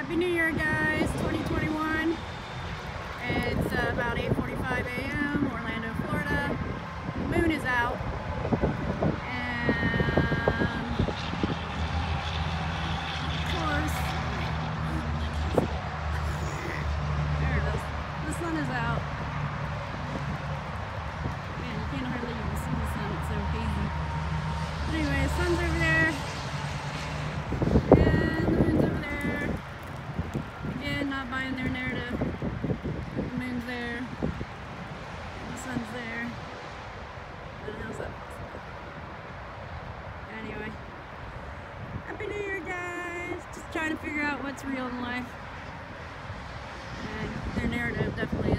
Happy New Year, guys, 2021. It's about 8:45 a.m. Orlando, Florida. The moon is out. And of course, there it is. The sun is out. Man, you can't hardly even see the sun. It's so hazy. But anyway, the sun's over there. Not buying their narrative. The moon's there. The sun's there. And how's that possible? Anyway. Happy New Year, guys! Just trying to figure out what's real in life. And their narrative definitely